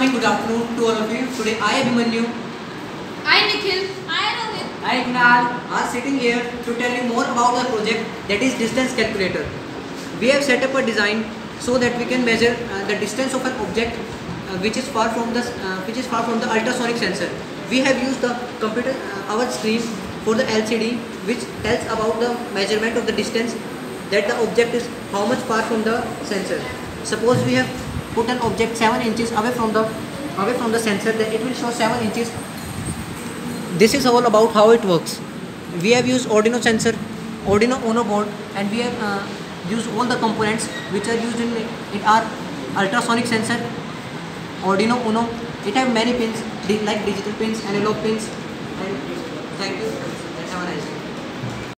morning, good afternoon to all of you. Today I, Abhimanyu, Hi Nikhil. Hi Rohit. I, Kunal, are sitting here to tell you more about our project, that is distance calculator. We have set up a design so that we can measure the distance of an object which is far from the ultrasonic sensor. We have used the computer our screen for the LCD, which tells about the measurement of the distance that the object is how much far from the sensor. Suppose we have put an object 7 inches away from the sensor, then it will show 7 inches. This is all about how it works. We have used Arduino Uno board, and we have used all the components which are used in our ultrasonic sensor Arduino Uno. It have many pins like digital pins, analog pins, and thank you.